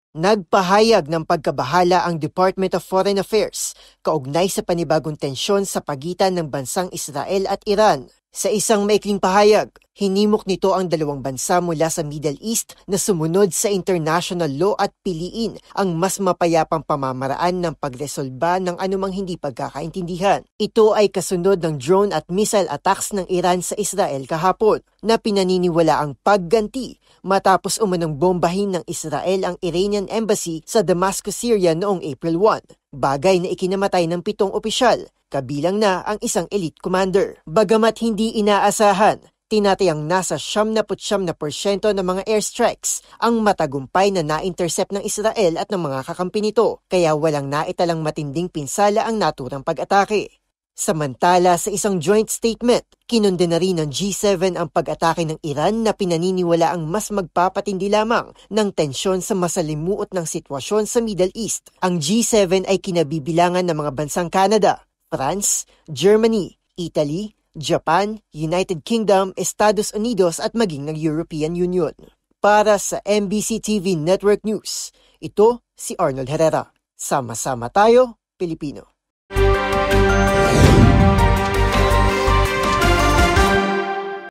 Nagpahayag ng pagkabahala ang Department of Foreign Affairs kaugnay sa panibagong tensyon sa pagitan ng bansang Israel at Iran. Sa isang maikling pahayag, hinimok nito ang dalawang bansa mula sa Middle East na sumunod sa international law at piliin ang mas mapayapang pamamaraan ng pagresolba ng anumang hindi pagkakaintindihan. Ito ay kasunod ng drone at missile attacks ng Iran sa Israel kahapon na pinaniniwala ang pagganti matapos umunang bombahin ng Israel ang Iranian Embassy sa Damascus, Syria noong April 1. Bagay na ikinamatay ng 7 opisyal, kabilang na ang isang elite commander. Bagamat hindi inaasahan, tinatayang nasa 79% ng mga airstrikes ang matagumpay na na-intercept ng Israel at ng mga kakampi nito, kaya walang naitalang matinding pinsala ang naturang pag-atake. Samantala, sa isang joint statement, kinondena rin ng G7 ang pag-atake ng Iran na pinaniniwala ang mas magpapatindi lamang ng tensyon sa masalimuot ng sitwasyon sa Middle East. Ang G7 ay kinabibilangan ng mga bansang Canada, France, Germany, Italy, Japan, United Kingdom, Estados Unidos at maging ng European Union. Para sa MBC TV Network News, ito si Arnold Herrera. Sama-sama tayo, Pilipino.